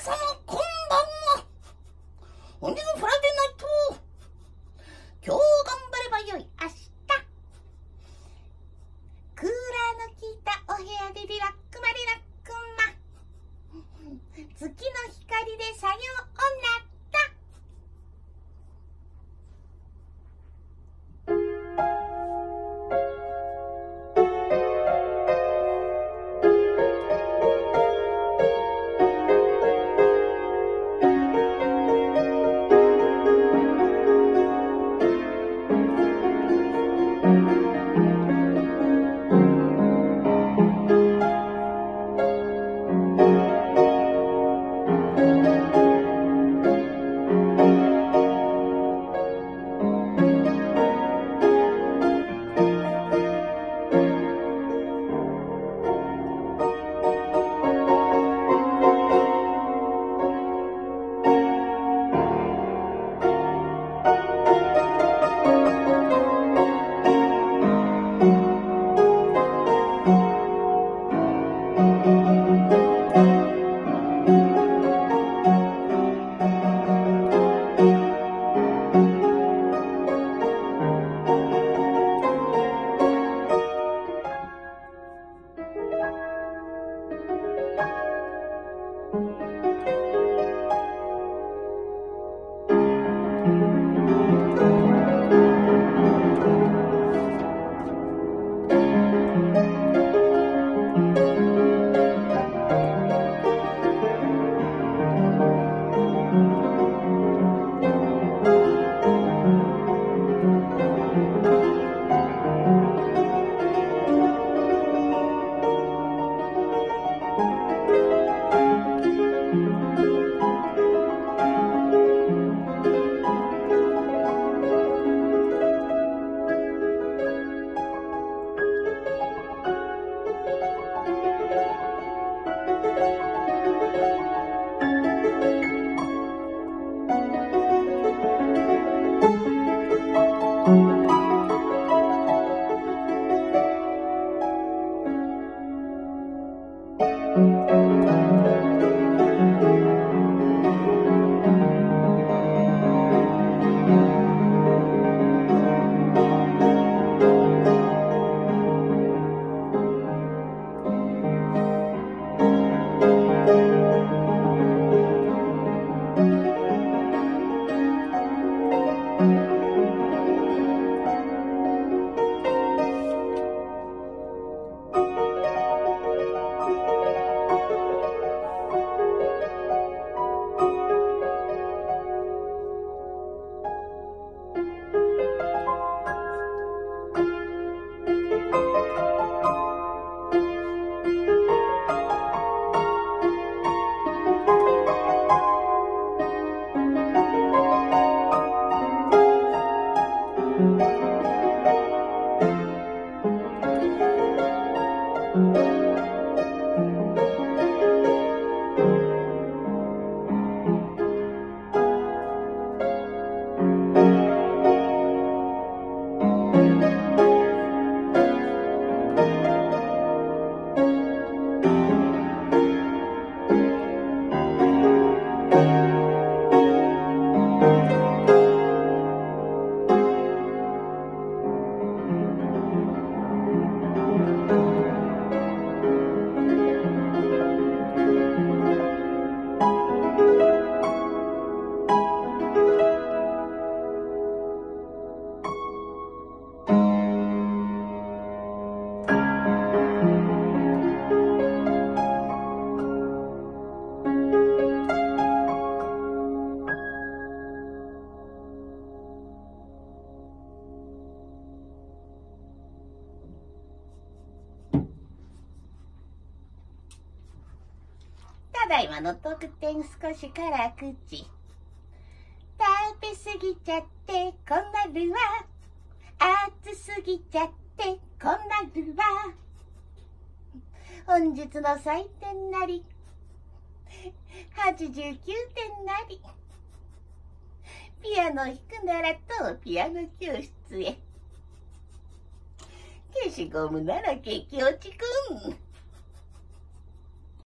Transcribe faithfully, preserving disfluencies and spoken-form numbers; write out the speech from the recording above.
様こんばんは。本日のフライデーナイト。今日頑張ればよい明日。クーラーの効いたお部屋でリラックマリラックマ。月の光でさようなら。ただいまの特典少し辛口。食べ過ぎちゃってこんなるわ。熱すぎちゃってこんなるわ。本日の採点なりはちじゅうきゅうてんなり。ピアノ弾くならとピアノ教室へ。消しゴムなら激落ちくん。